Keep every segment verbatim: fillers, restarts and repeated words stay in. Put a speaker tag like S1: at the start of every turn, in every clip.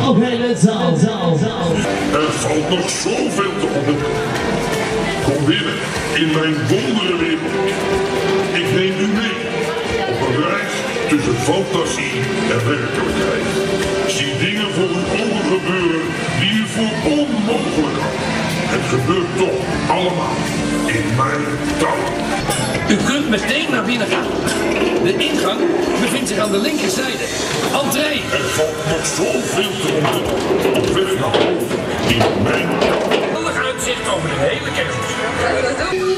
S1: Okay, let's all, let's all, let's all.
S2: Er valt nog zoveel te ontdekken. Kom binnen in mijn wonderenwereld. Ik neem u mee op een reis tussen fantasie en werkelijkheid. Zie dingen voor uw ogen gebeuren die u voor onmogelijk hadden. Het gebeurt toch allemaal in mijn touw.
S3: U kunt meteen naar binnen gaan. De ingang bevindt zich aan de linkerzijde. Entree.
S2: Er valt nog zoveel te ontdekken. Op weg naar boven in mijn touw.
S3: Handig uitzicht over de hele kermis. Gaan we dat doen?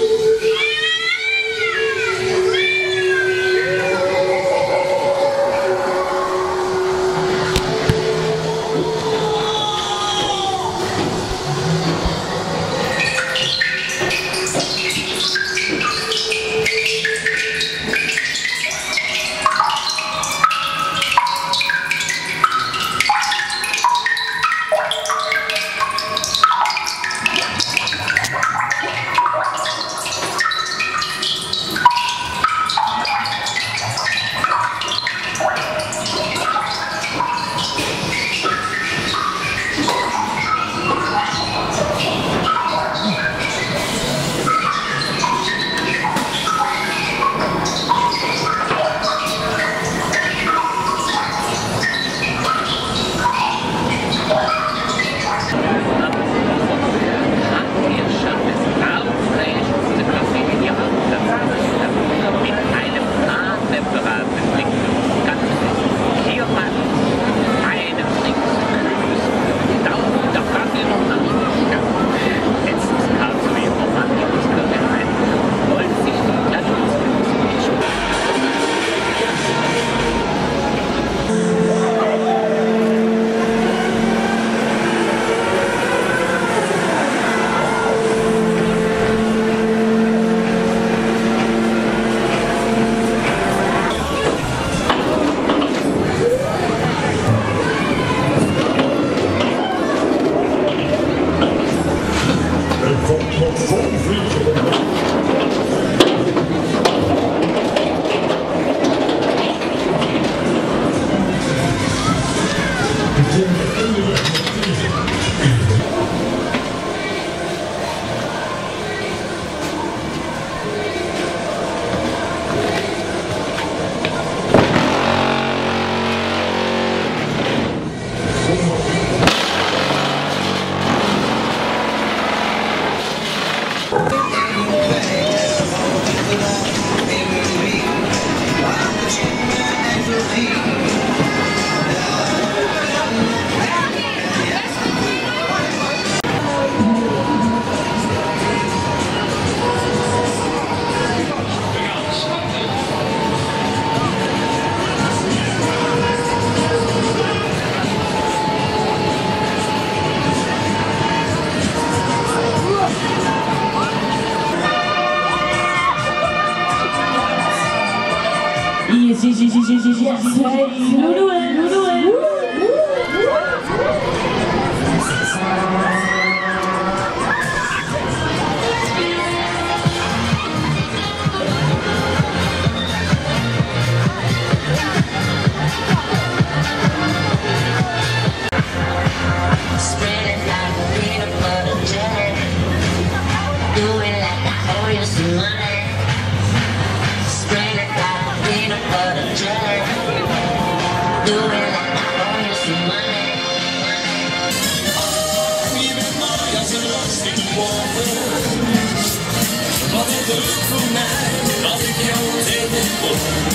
S1: Yes, yes, yes, yes, yes, yes. Hey, hoe doen we? Hoe doen we?
S4: Spread it like a peanut butter jelly. Do it like I owe you some money. Spread it like a peanut butter jelly. Do it like I owe you some money.
S5: Je bent mooi als een lastige wolken. Wat is het leuk voor mij als ik jou tegenkom?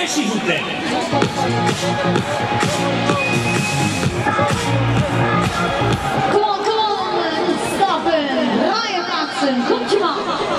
S3: s'il vous plaît.
S6: Kom on, kom on, stappen, raaien plaatsen, komt je maar.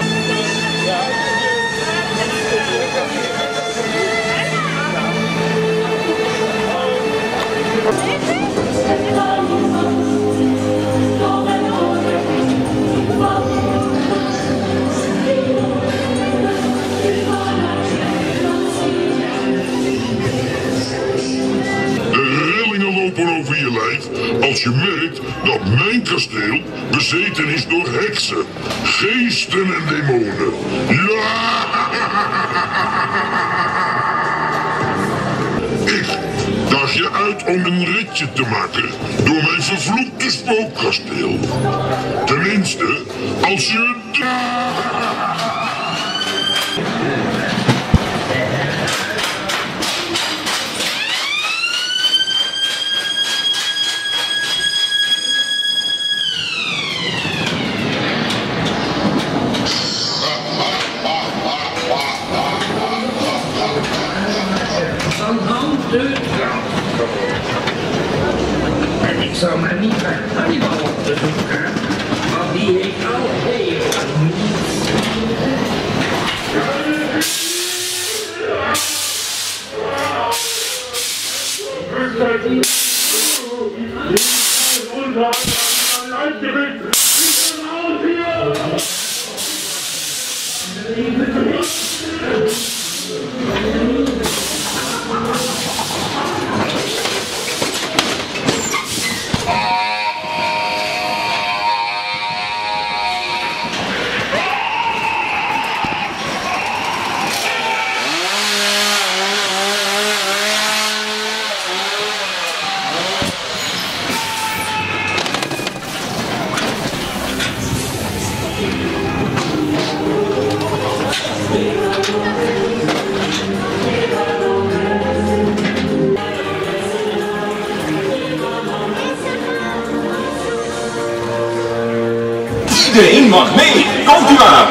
S2: Over je lijf als je merkt dat mijn kasteel bezeten is door heksen, geesten en demonen. Ja! Ik daag je uit om een ritje te maken door mijn vervloekte spookkasteel. Tenminste, als je...
S3: En ik zou maar niet naar Hannibal op te zoeken, want die heeft al heel
S7: Iedereen mag mee, komt u maar!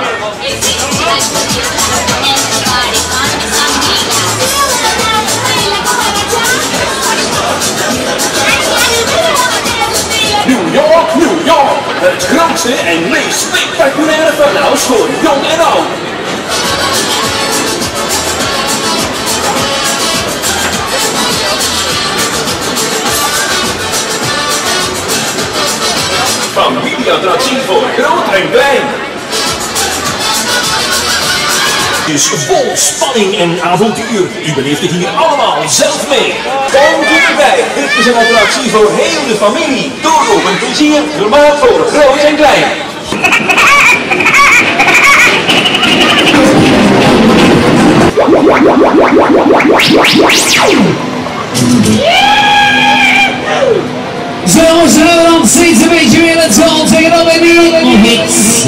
S7: New York, New York! Het grootste en meest spectaculaire verhaal voor jong en oud! Familieattractie voor groot en klein. Het is vol spanning en avontuur. U beleeft het hier allemaal zelf mee. Kom erbij. Dit is een attractie voor heel de familie. Doorlopend plezier, gemaakt voor groot en klein.
S1: Zo, zo, dan steeds een beetje weer het zon tegen op en nu nog iets.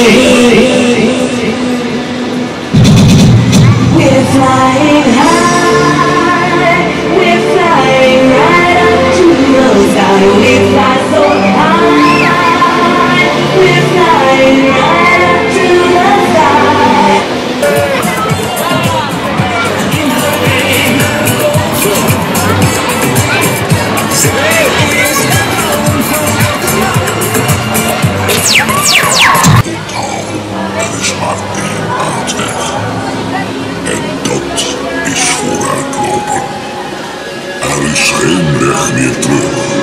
S8: We're flying high, we're flying right up to the sky. We fly so high, we're flying right up to the sky.
S2: Er is geen weg meer terug.